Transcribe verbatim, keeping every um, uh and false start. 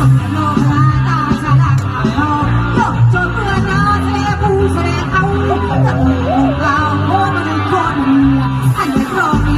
เราโคตรเป็นคนอันนี้ครอง